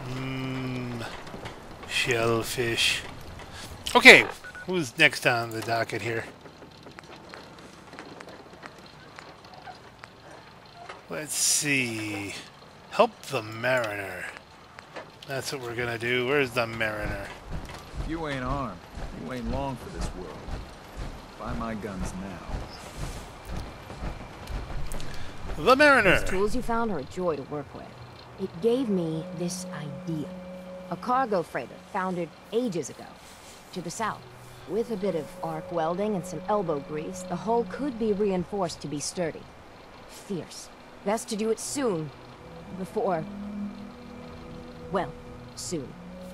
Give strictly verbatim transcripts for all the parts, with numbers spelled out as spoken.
Mmm. Shellfish. Okay, who's next on the docket here? Let's see. Help the mariner. That's what we're gonna do. Where's the mariner? If you ain't armed, you ain't long for this world. Buy my guns now. The mariner! Those tools you found are a joy to work with. It gave me this idea. A cargo freighter founded ages ago. To the south. With a bit of arc welding and some elbow grease, the hull could be reinforced to be sturdy. Fierce. Best to do it soon. Before... well, soon.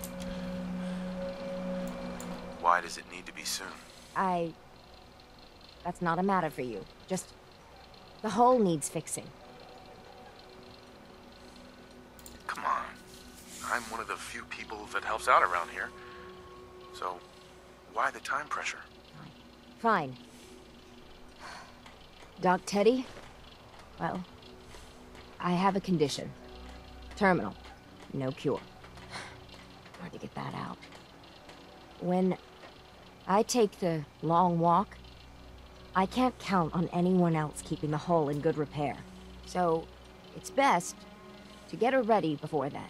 Why does it need to be soon? I... That's not a matter for you. Just... the hull needs fixing. Come on. I'm one of the few people that helps out around here. So, why the time pressure? Fine. Doc Teddy? Well, I have a condition. Terminal. No cure. Hard to get that out. When I take the long walk, I can't count on anyone else keeping the hull in good repair. So, it's best to get her ready before then.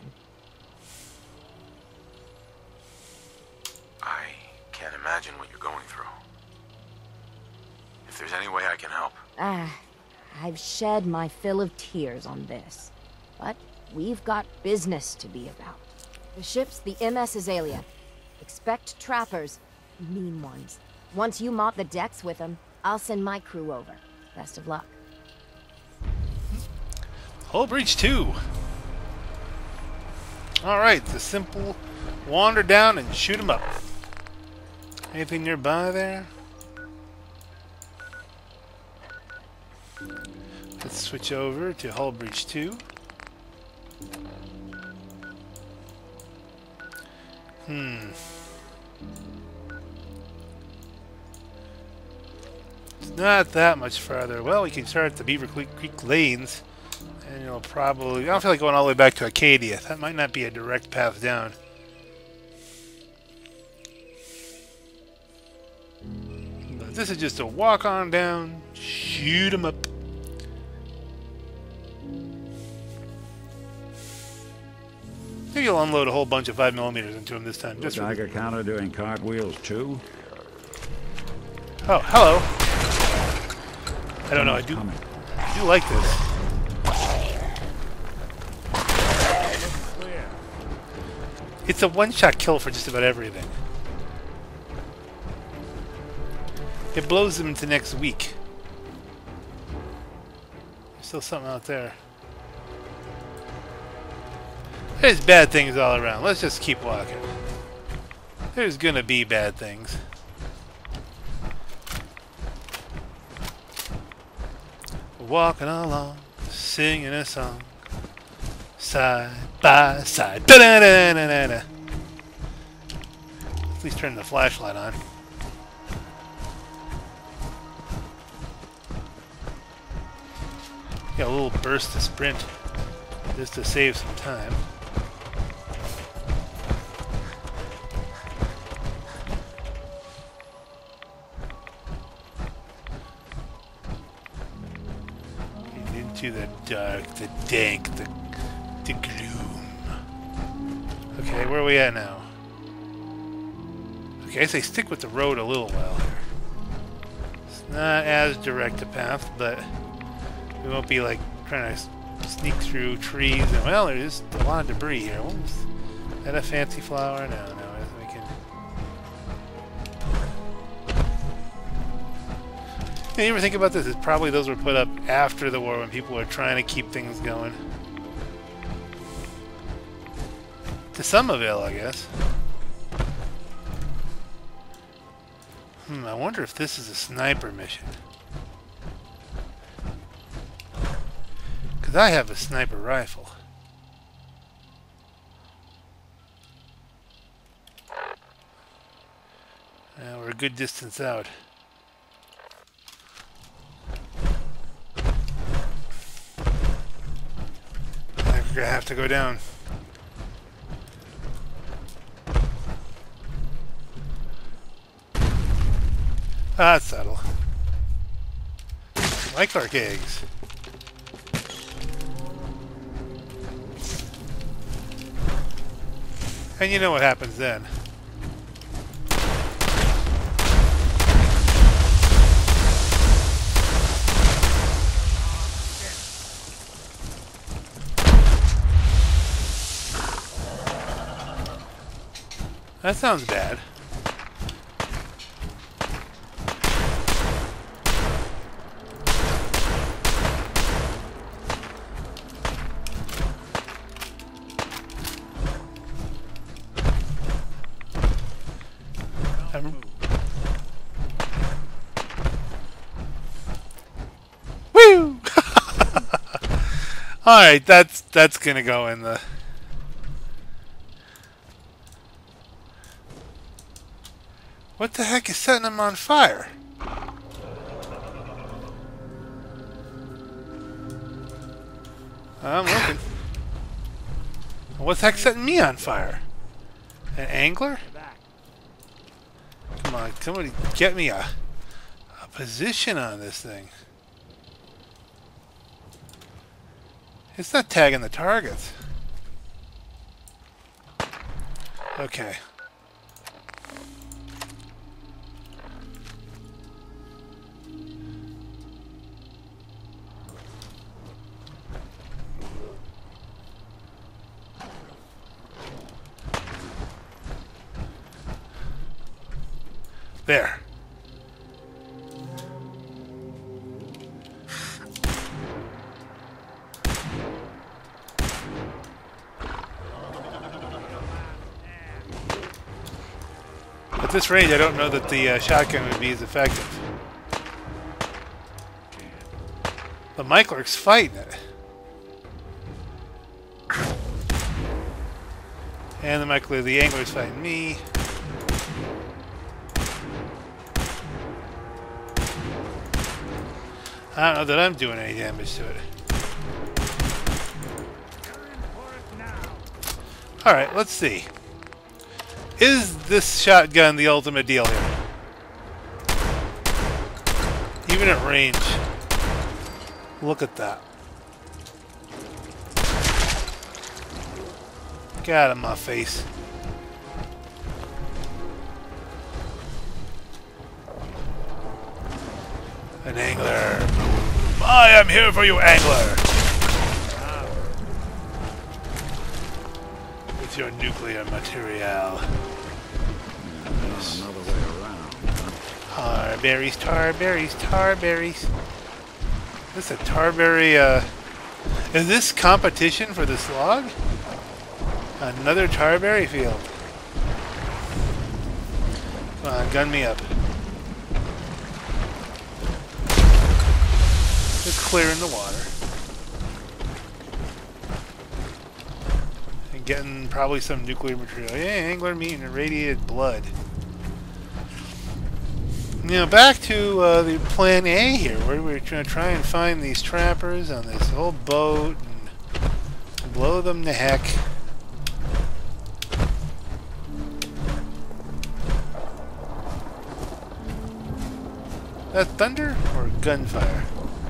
I can't imagine what you're going through. If there's any way I can help. Ah, I've shed my fill of tears on this. But we've got business to be about. The ship's the M S Azalea. Expect trappers, mean ones. Once you mop the decks with them, I'll send my crew over. Best of luck. Hull breach two. Alright, the simple wander down and shoot him up. Anything nearby there? Let's switch over to hull breach two. Hmm. It's not that much farther. Well, we can start at the Beaver Creek Lanes. And you'll probably... I don't feel like going all the way back to Acadia. That might not be a direct path down. But this is just a walk on down, shoot 'em up. Maybe you'll unload a whole bunch of five millimeters into him this time. The Just for Geiger counter doing cartwheels too? Oh, hello. I don't know. I do, Coming. I do like this. It's a one-shot kill for just about everything. It blows them into next week. There's still something out there. There's bad things all around. Let's just keep walking. There's gonna be bad things. Walking along, singing a song, side by side. Da -da -da -da -da -da. At least turn the flashlight on. Got a little burst to sprint, just to save some time. Into the dark, the dank, the, the gloom. Okay, where are we at now? Okay, I guess they stick with the road a little while here. It's not as direct a path, but we won't be like trying to sneak through trees. And, well, there's a lot of debris here. What was that, a fancy flower? No, no, we can. You ever think about this? It's probably those were put up after the war when people were trying to keep things going. To some avail, I guess. Hmm, I wonder if this is a sniper mission. Because I have a sniper rifle. Now we're a good distance out. We're gonna have to go down. Ah, that's subtle. Myclark eggs. And you know what happens then. That sounds bad. I'm... Woo! All right, that's that's gonna go in the. What the heck is setting them on fire? I'm looking. What's the heck setting me on fire? An angler? Come on, somebody get me a, a position on this thing. It's not tagging the targets. Okay. There. At this range, I don't know that the uh, shotgun would be as effective. The Myclark's fighting it. And the Myclark, the angler's fighting me. I don't know that I'm doing any damage to it. Alright, let's see. Is this shotgun the ultimate deal here? Even at range. Look at that. Get out of my face. An angler. I am here for you, angler! With your nuclear material. Another way around. Tar berries, tar berries, tar berries. This is a tarberry, uh... is this competition for this log? Another tarberry field. Come on, gun me up. Just clearing the water. And getting probably some nuclear material. Yeah, angler meat and irradiated blood. Now back to uh, the plan A here, where we're going to try and find these trappers on this whole boat and blow them to heck. That thunder or gunfire?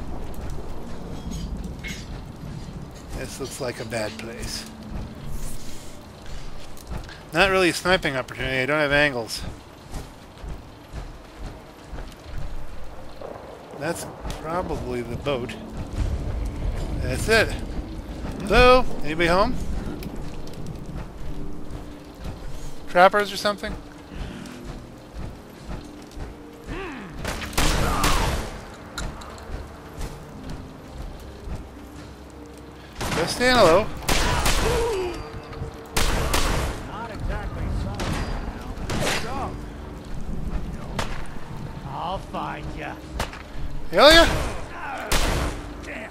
This looks like a bad place. Not really a sniping opportunity. I don't have angles. That's probably the boat. That's it. Hello? Anybody home? Trappers or something? Just stand low. Not exactly so. Go. I'll find ya. Hell yeah! Damn.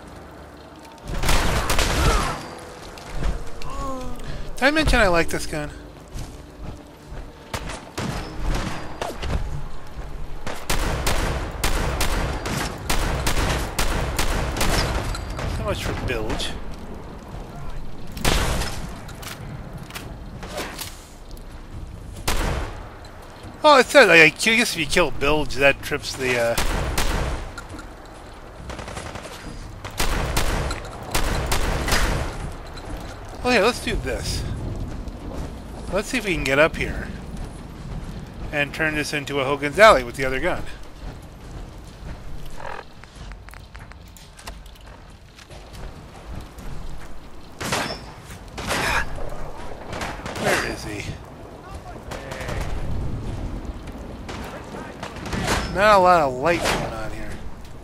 Did I mention I like this gun? So much for bilge. Well, it said, like, I guess if you kill Bilge, that trips the, uh... Well, here, let's do this. Let's see if we can get up here and turn this into a Hogan's Alley with the other gun. Where is he? Not a lot of light going on here.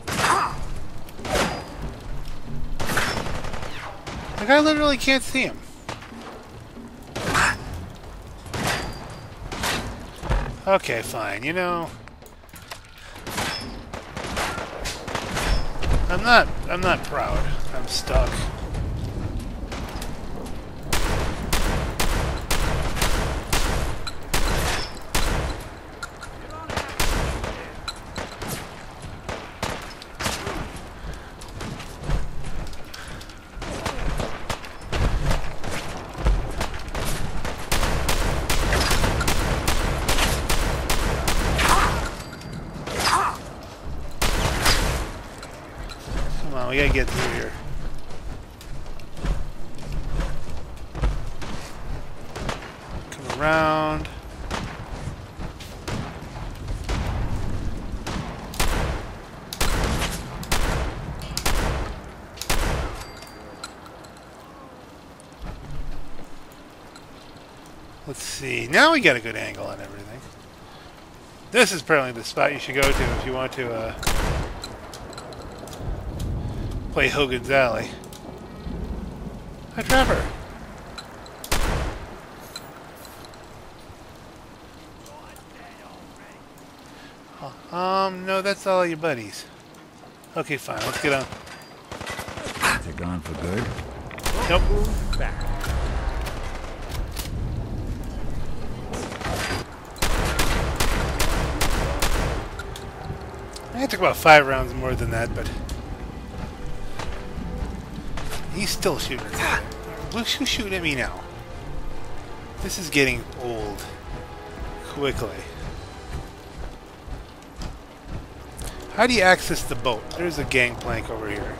Like, I literally can't see him. Okay, fine. You know, I'm not. I'm not proud. I'm stuck. We gotta get through here. Come around. Let's see. Now we got a good angle on everything. This is apparently the spot you should go to if you want to uh, play Hogan's Alley. Hi, Trevor. Oh, um, no, that's all your buddies. Okay, fine. Let's get on. They're gone for good. Nope. Back. It took about five rounds more than that, but he's still shooting at me. Who's shooting at me now? This is getting old quickly. How do you access the boat? There's a gangplank over here.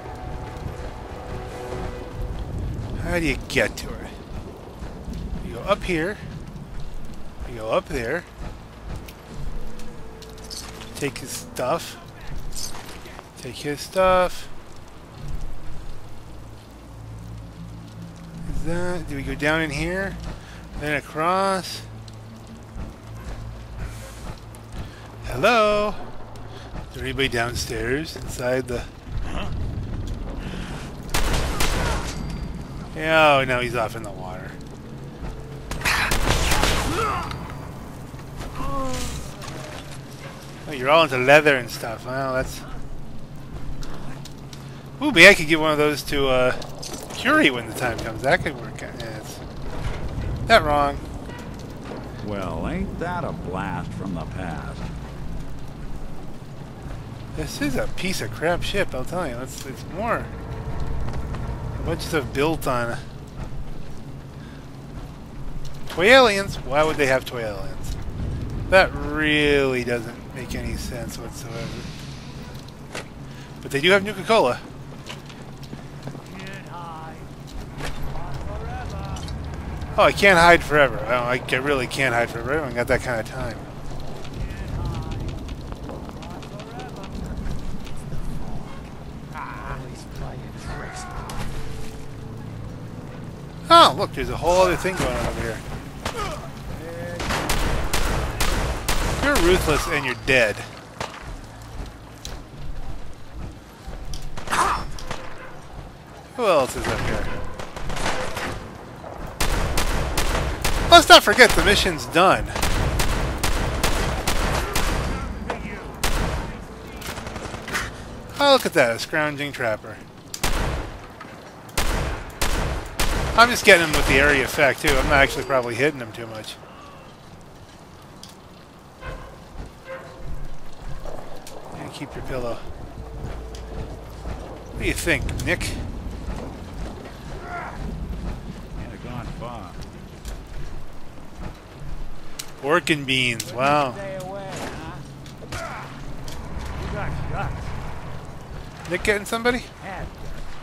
How do you get to it? You go up here. You go up there. Take his stuff. Take his stuff. Is that... Do we go down in here? Then across? Hello? Is there anybody downstairs inside the... Yeah, oh, now he's off in the water. Oh, you're all into leather and stuff. Well, that's... Ooh, maybe I could give one of those to uh, Curie when the time comes. That could work out. Yeah, it's... That wrong. Well, ain't that a blast from the past? This is a piece of crap ship, I'll tell you. It's, it's more... A bunch of stuff built on... Toy aliens? Why would they have toy aliens? That really doesn't make any sense whatsoever. But they do have Nuka-Cola. Oh, I can't hide forever. Oh, I I really can't hide forever. I haven't got that kind of time. Oh, look, there's a whole other thing going on over here. You're ruthless and you're dead. Who else is up here? Let's not forget the mission's done. Oh, look at that, a scrounging trapper. I'm just getting him with the area effect, too. I'm not actually probably hitting him too much. Yeah, keep your pillow. What do you think, Nick? Can't have gone far. Pork and beans. Wow. Stay away, huh? You got guts. Nick getting somebody? Have guts.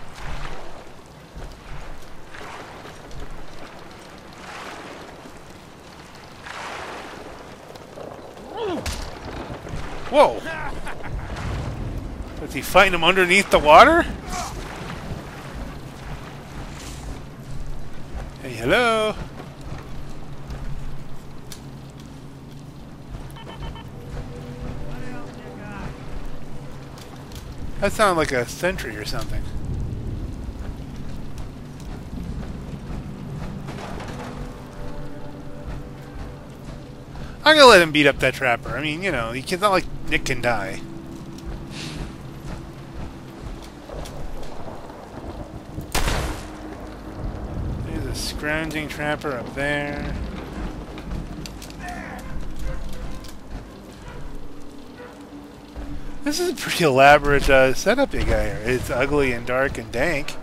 Whoa! Was he fighting him underneath the water? Hey, hello. What else you got? That sounded like a sentry or something. I'm gonna let him beat up that trapper. I mean, you know, it's not like Nick can die. There's a scrounging trapper up there. This is a pretty elaborate uh, setup you got here. It's ugly and dark and dank.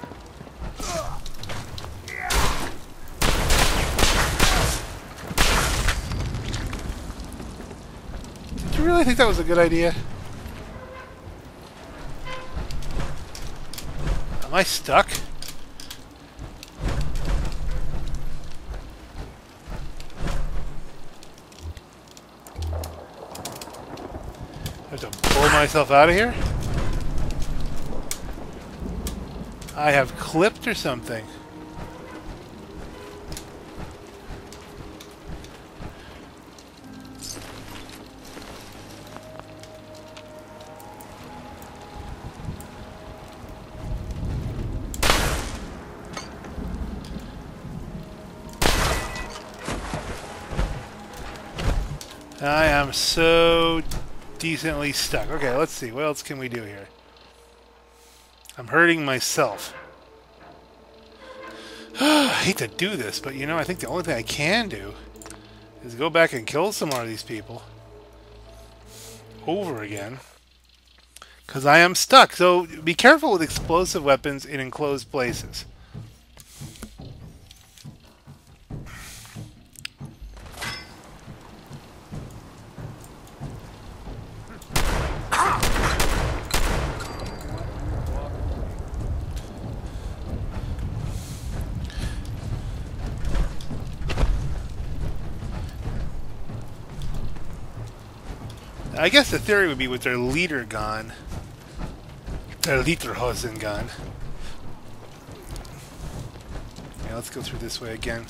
Did you really think that was a good idea? Am I stuck? I have to pull myself out of here? I have clipped or something. I am so decently stuck. Okay, let's see. What else can we do here? I'm hurting myself. I hate to do this, but you know, I think the only thing I can do is go back and kill some more of these people. Over again. Because I am stuck. So be careful with explosive weapons in enclosed places. I guess the theory would be with their leader gone. Their Lederhosen gone. Yeah, let's go through this way again.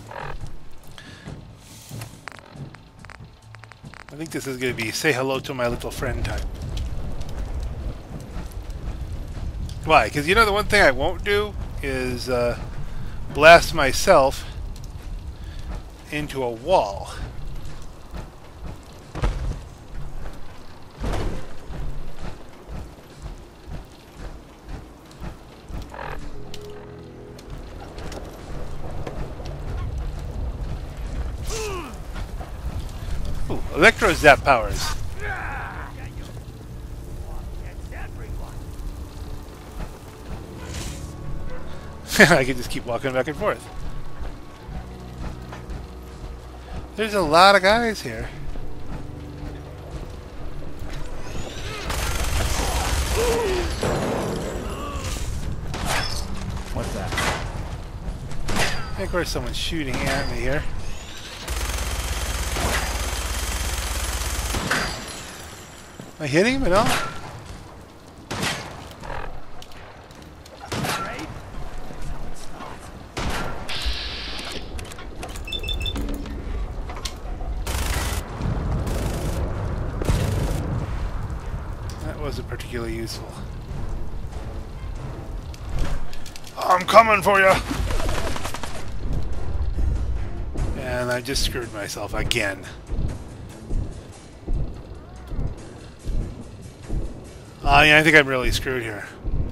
I think this is going to be say hello to my little friend time. Why? Because you know the one thing I won't do is uh, blast myself into a wall. Ooh, electro zap powers. I can just keep walking back and forth. There's a lot of guys here. What's that? I think there's someone shooting at me here. Am I hitting him at all? That wasn't particularly useful. I'm coming for you! And I just screwed myself again. I mean, I think I'm really screwed here.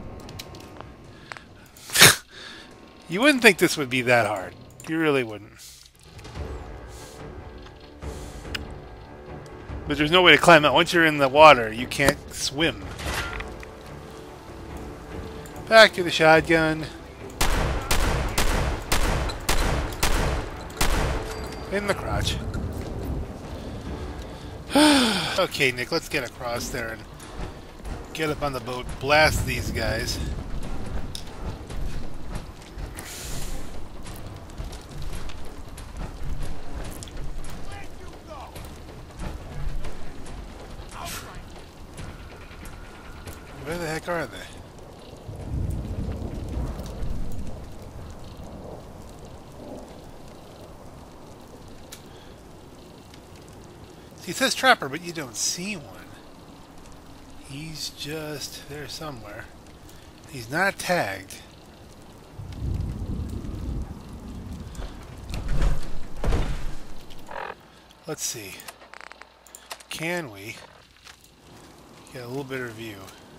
You wouldn't think this would be that hard. You really wouldn't. But there's no way to climb out. Once you're in the water, you can't swim. Back to the shotgun. In the crotch. Okay, Nick, let's get across there and get up on the boat, blast these guys. Where the heck are they? See, it says trapper, but you don't see one. He's just there somewhere. He's not tagged. Let's see. Can we get a little better view?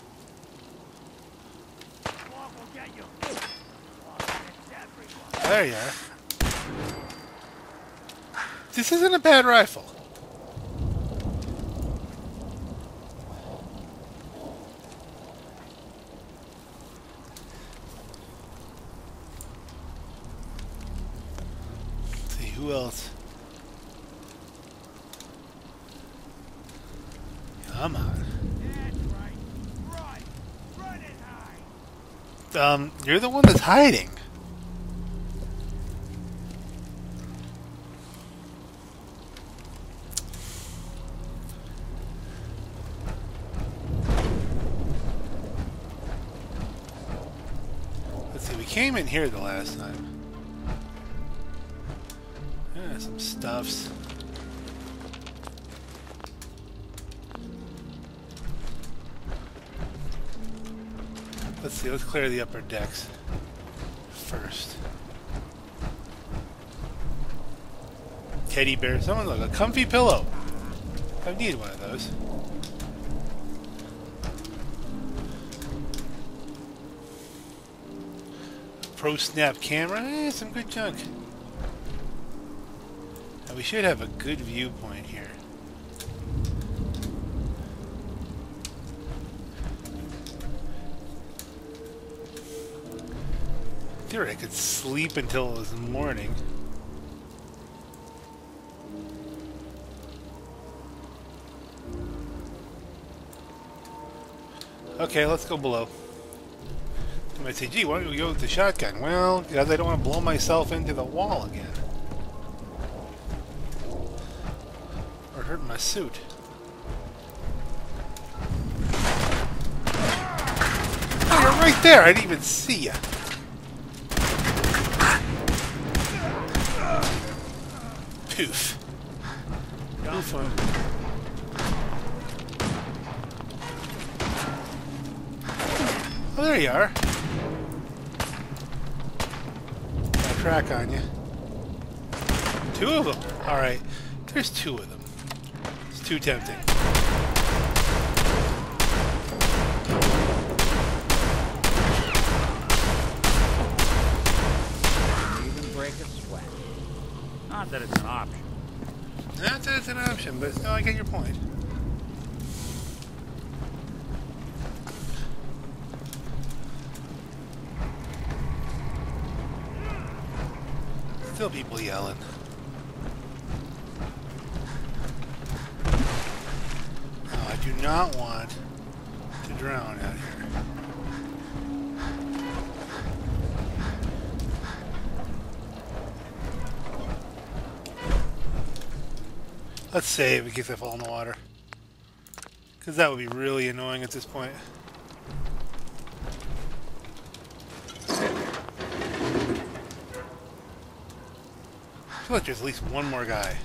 There you are. This isn't a bad rifle. Let's see, who else? Come on. Um, you're the one that's hiding. Let's see, we came in here the last time. Yeah, some stuffs. Let's see, let's clear the upper decks first. Teddy bear. Someone look, a comfy pillow. I need one of those. Pro snap camera. Eh, some good junk. Now we should have a good viewpoint here. I could sleep until it was morning. Okay, let's go below. You might say, gee, why don't we go with the shotgun? Well, because I don't want to blow myself into the wall again. Or hurt my suit. Oh, you're right there! I didn't even see you. Poof. Poof on. Oh, there you are. Got a track on you. Two of them. Alright. There's two of them. It's too tempting. Even break a sweat. Not that it's an option. Not that it's an option, but no, I get your point. Still people yelling. Oh, I do not want to drown out here. Let's save in case I fall in the water. Because that would be really annoying at this point. I feel like there's at least one more guy.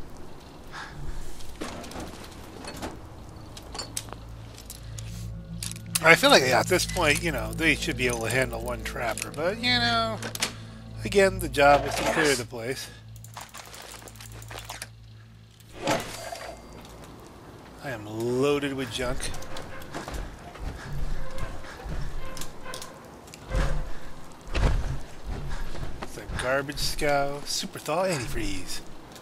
I feel like at this point, you know, they should be able to handle one trapper. But, you know, again, the job is to clear the place. I am loaded with junk. It's a garbage scow, super thaw antifreeze.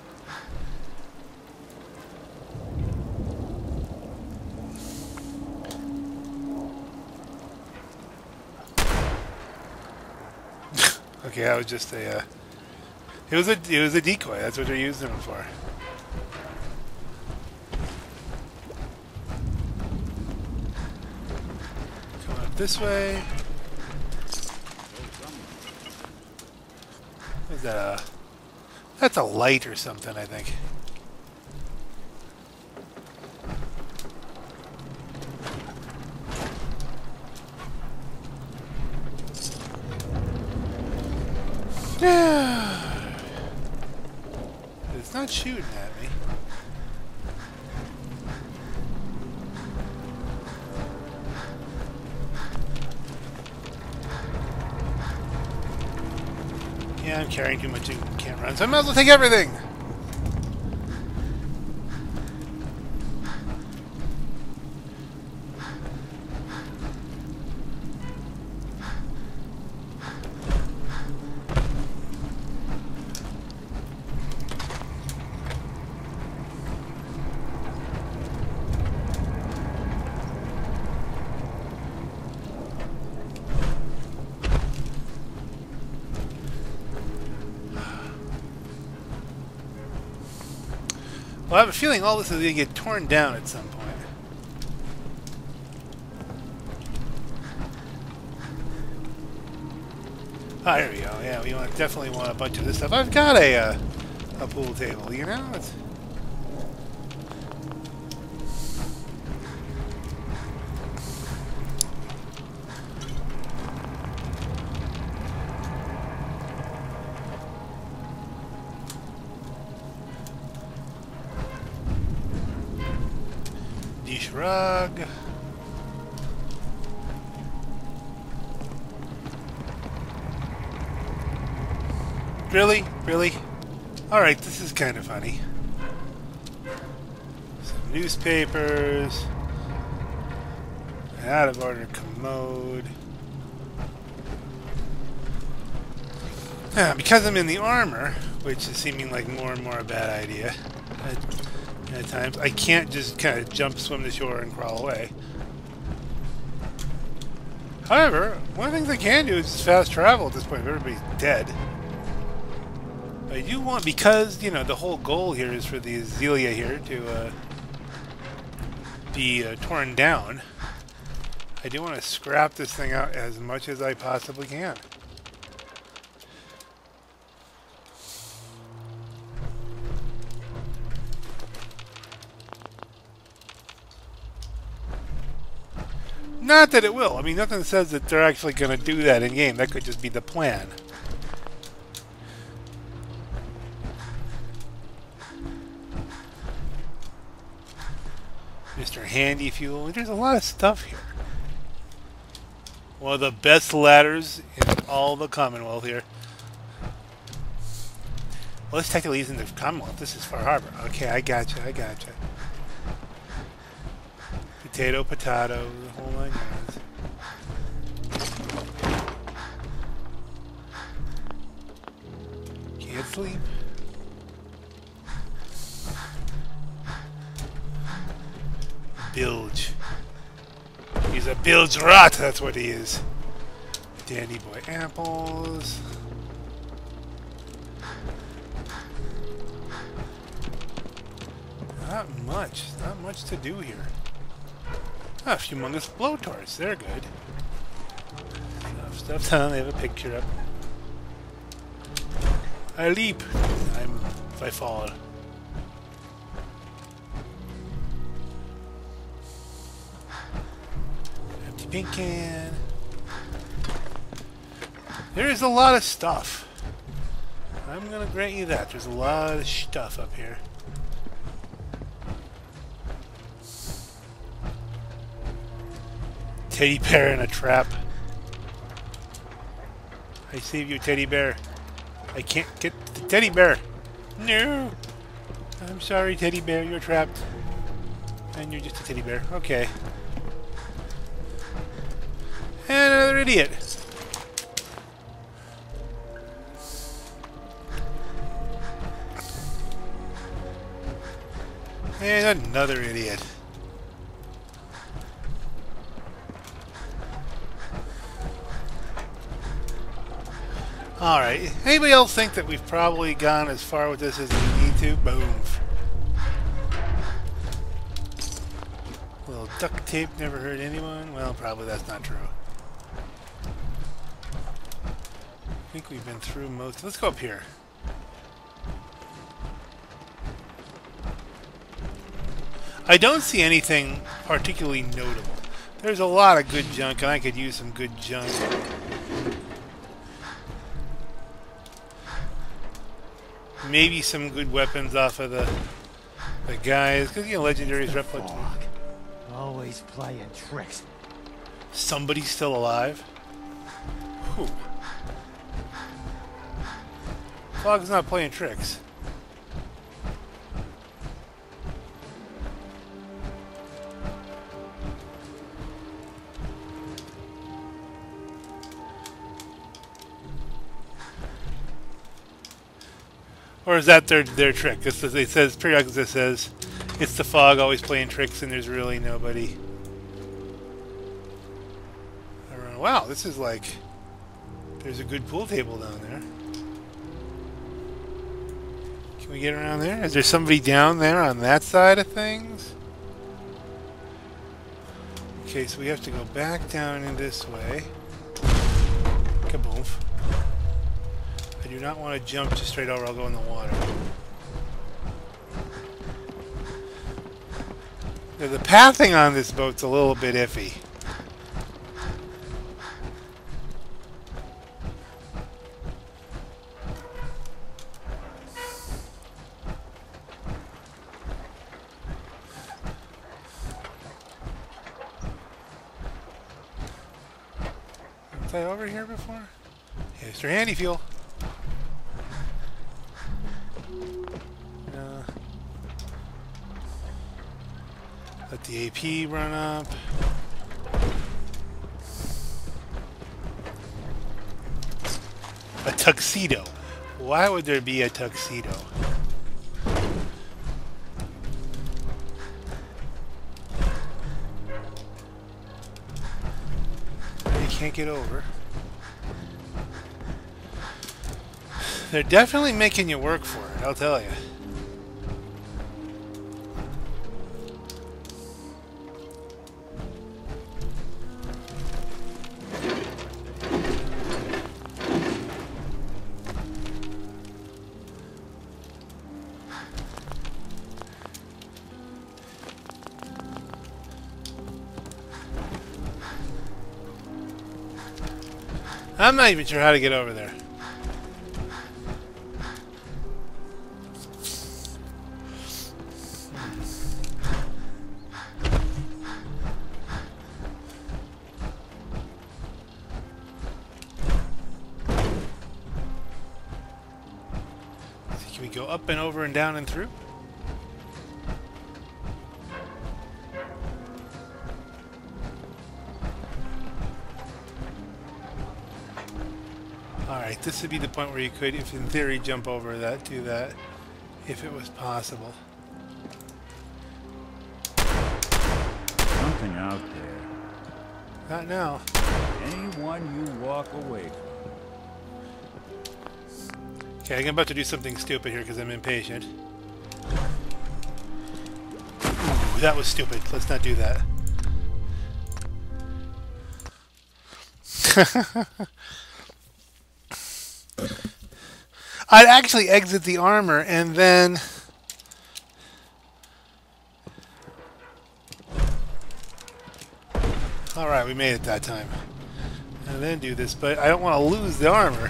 Okay, that was just a. Uh, it was a. It was a decoy. That's what they're using them for. this way. Is that a... That's a light or something, I think. It's not shooting at me. Yeah, I'm carrying too much and can't run, so I might as well take everything! Well, I have a feeling all this is going to get torn down at some point. Ah, here we go. Yeah, we want, definitely want a bunch of this stuff. I've got a, uh, a pool table, you know? It's... Rug. Really? Really? Alright, this is kind of funny. Some newspapers. An out of order commode. Yeah, because I'm in the armor, which is seeming like more and more a bad idea. I, At times, I can't just kind of jump, swim to shore, and crawl away. However, one of the things I can do is just fast travel at this point if everybody's dead. I do want, because, you know, the whole goal here is for the Azalea here to uh, be uh, torn down. I do want to scrap this thing out as much as I possibly can. Not that it will. I mean, nothing says that they're actually going to do that in game. That could just be the plan. Mister Handy Fuel. There's a lot of stuff here. One of the best ladders in all the Commonwealth here. Well, this technically isn't the Commonwealth. This is Far Harbor. Okay, I gotcha. I gotcha. Potato, potato, the whole nine yards. Can't sleep. Bilge. He's a bilge rat, that's what he is. Dandy boy apples. Not much. Not much to do here. Ah, humongous blowtorch. They're good. Stuff, stuff down. They have a picture up. I leap. I'm if I fall. Empty paint can. There is a lot of stuff. I'm gonna grant you that. There's a lot of stuff up here. Teddy bear in a trap. I save you, teddy bear. I can't get the teddy bear. No. I'm sorry, teddy bear. You're trapped. And you're just a teddy bear. Okay. And another idiot. And another idiot. Alright, anybody else think that we've probably gone as far with this as we need to? Boom. A little duct tape never hurt anyone? Well, probably that's not true. think we've been through most. Let's go up here. I don't see anything particularly notable. There's a lot of good junk, and I could use some good junk. Maybe some good weapons off of the the guys. Because, you know, legendaries replicate. Always playing tricks. Somebody's still alive? Who? Fog's not playing tricks. Or is that their their trick? It says, it says periodically it says it's the fog always playing tricks, and there's really nobody around. Wow, this is like there's a good pool table down there. Can we get around there? Is there somebody down there on that side of things? Okay, so we have to go back down in this way. Kaboom. I do not want to jump just straight over. I'll go in the water. Now, the pathing on this boat's a little bit iffy. Was I over here before? Yeah, Mister Handy Fuel. Let the A P run up. A tuxedo. Why would there be a tuxedo? You can't get over. They're definitely making you work for it, I'll tell you. I'm not even sure how to get over there. Can we go up and over and down and through? Alright, this would be the point where you could, if in theory, jump over that, do that, if it was possible. Something out there. Not now. Anyone you walk away from. Okay, I'm about to do something stupid here because I'm impatient. Ooh, that was stupid. Let's not do that. I'd actually exit the armor and then... Alright, we made it that time. And then do this, but I don't want to lose the armor.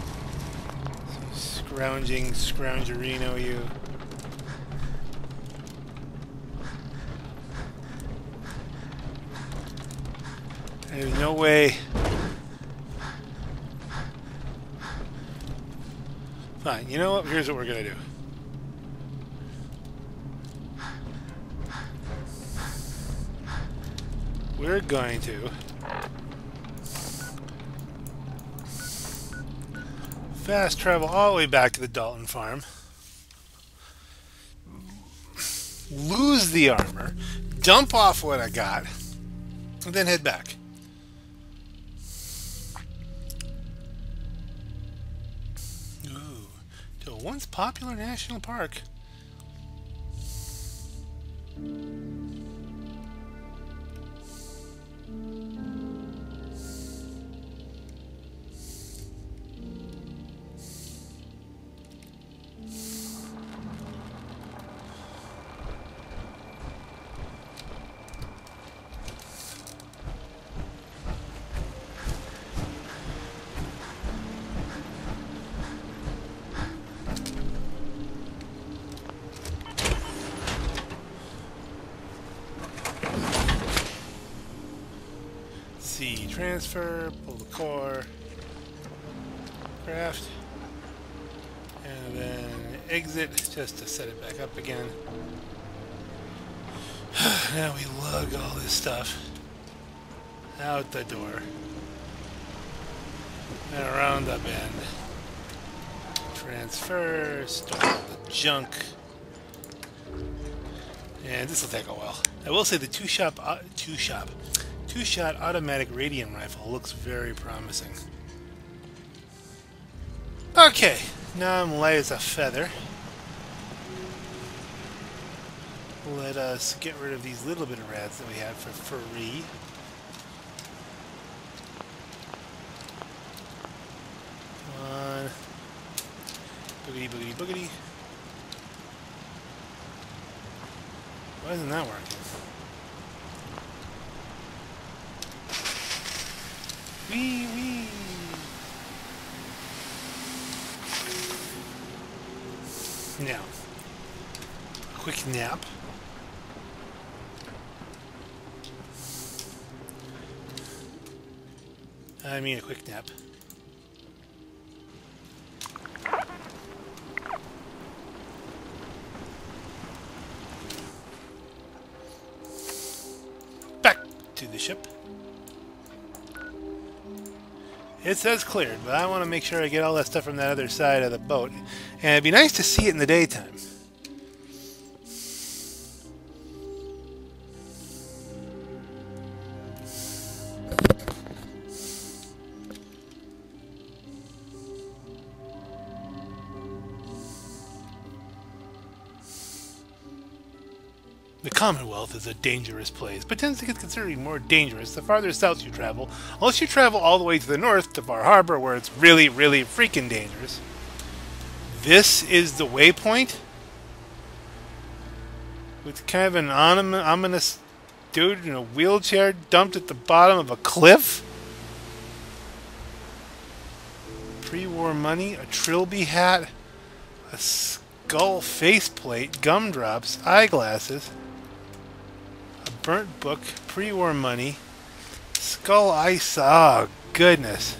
So scrounging, scroungerino you. There's no way... Fine, you know what? Here's what we're gonna do. We're going to fast travel all the way back to the Dalton farm, lose the armor, dump off what I got, and then head back. To a once popular national park. transfer, pull the core, craft, and then exit just to set it back up again. Now we lug all this stuff out the door and around the bend. Transfer, store all the junk. And this will take a while. I will say the two-shot, uh, two-shot, two-shot automatic radiant rifle looks very promising. Okay, now I'm light as a feather. Let us get rid of these little bit of rats that we have for free. Come on. Boogity, boogity, boogity. Why isn't that working? Wee wee. Now, a quick nap. I mean a quick nap. Back to the ship. It says cleared, but I want to make sure I get all that stuff from that other side of the boat. And it'd be nice to see it in the daytime. The Commonwealth is a dangerous place, but tends to get considerably more dangerous the farther south you travel, unless you travel all the way to the north to Far Harbor, where it's really, really freaking dangerous. This is the waypoint? With kind of an ominous dude in a wheelchair dumped at the bottom of a cliff? Pre-war money, a trilby hat, a skull faceplate, gumdrops, eyeglasses, a burnt book, pre-war money, skull ice. Oh, goodness.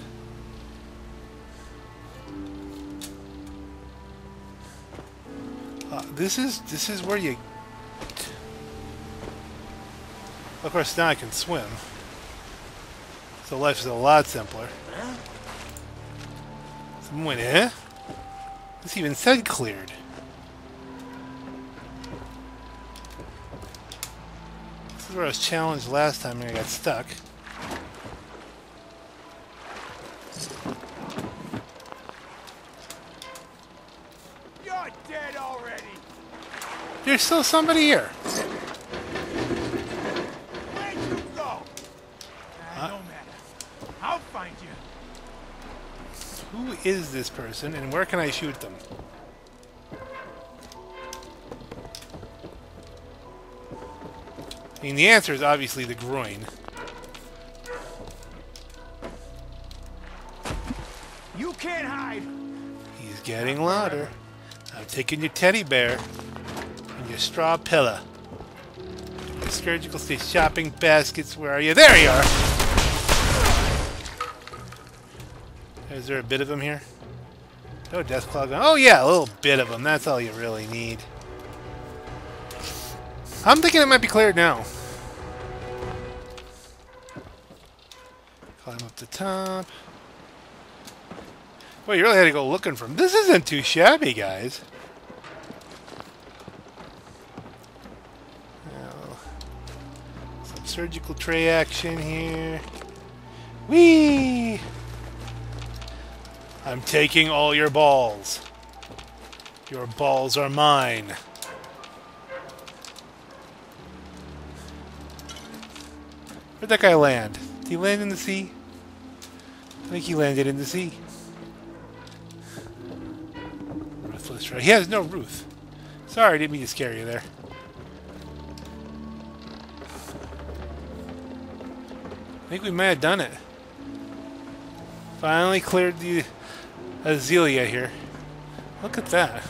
Uh, this is this is where you. Of course, now I can swim, so life is a lot simpler. Someone went, eh? This even said cleared. This is where I was challenged last time and I got stuck. You're dead already. There's still somebody here. Where'd you go? Huh? No matter. I'll find you. Who is this person and where can I shoot them? I mean, the answer is obviously the groin. You can't hide. He's getting louder. I'm taking your teddy bear and your straw pillow. Your surgical state shopping baskets. Where are you? There you are! Is there a bit of them here? Oh, Deathclaw gun. Oh yeah, a little bit of them. That's all you really need. I'm thinking it might be cleared now. Climb up the top. Well, you really had to go looking for them. This isn't too shabby, guys. Now, some surgical tray action here. Whee! I'm taking all your balls. Your balls are mine. Where'd that guy land? Did he land in the sea? I think he landed in the sea. Ruthless try. He has no Ruth. Sorry, I didn't mean to scare you there. I think we might have done it. Finally cleared the Azelia here. Look at that.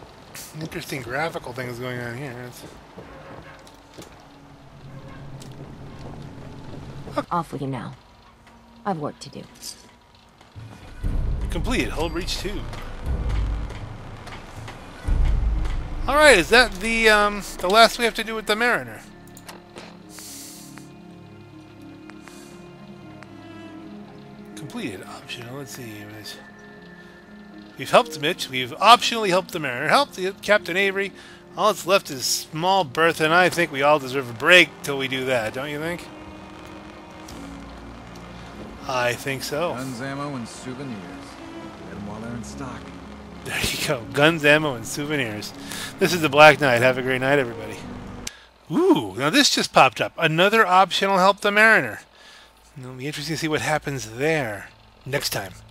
Interesting graphical things going on here. It's Off with you now. I've work to do. Completed. Hull breach two. Alright, is that the, um, the last we have to do with the Mariner? Completed. Optional. Let's see. It was... We've helped Mitch. We've optionally helped the Mariner. Helped the Captain Avery. All that's left is small Bertha, and I think we all deserve a break till we do that, don't you think? I think so. Guns, ammo, and souvenirs. Get them while they're in stock. There you go. Guns, ammo, and souvenirs. This is the Black Knight. Have a great night, everybody. Ooh, now this just popped up. Another optional help the Mariner. It'll be interesting to see what happens there next time.